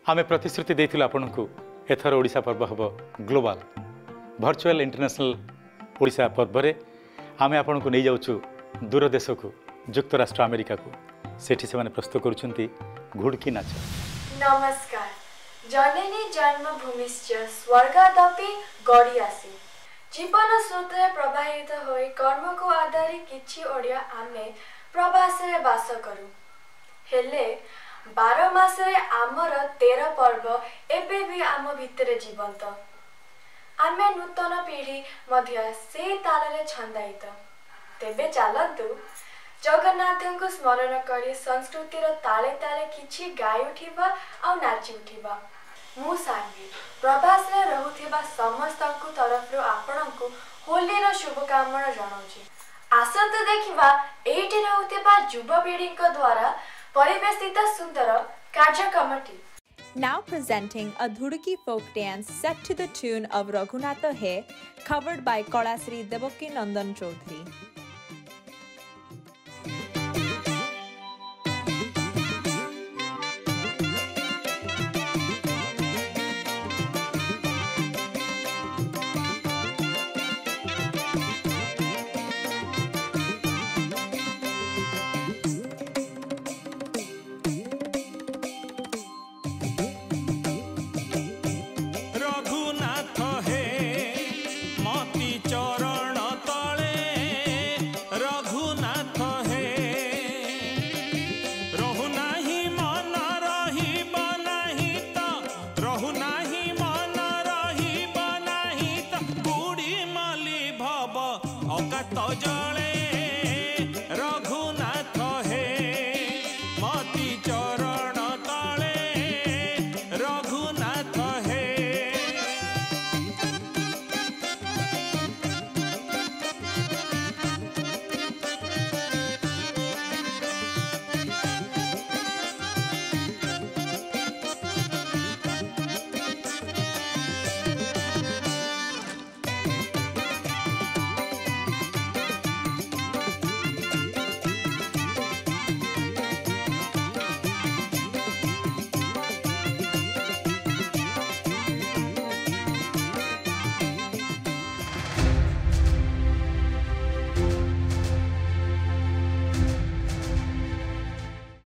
आमे प्रतिश्रुति देथिलु आपनकु एथर ओडिशा पर्व हबो ग्लोबल वर्चुअल इंटरनेशनल ओडिशा पर्व रे आमे आपनकु नै जाउछु दूर देश को युक्तराष्ट्र अमेरिका को सेठी से प्रस्तुत करुछंती घुड़की नाच। नमस्कार। जननी जन्मभूमिश्च स्वर्गादपि गड़ी आसी जीवन स्रोत प्रवाहित होई कर्म को आधारी किछि ओडिया आमे प्रवास रे वास करू हेले 12 मास रे आमर 13 पर्व एबे भी आम भितरे जीवंत आमे नूतन पीढ़ी मध्य से ताल रे छंदायित तेबे चलतु जगन्नाथ को स्मरण करी संस्कृतिर ताले ताले किछि गाय उठिबा आ नाची उठिबा मु सांगी प्रवास रे रहुथिबा समस्त को तरफ रो आपनकु होली रो शुभकामना जणाउछि। आसंत देखिबा एठी रहुथिबा युवा पीढ़ी को द्वारा परिवेशित सुंदर कार्यक्रमटी। Now presenting a Dhudki folk dance set to the tune of Raghunatha Hai, covered by Kalasri Devaki Nandan Chaudhary. अगत जले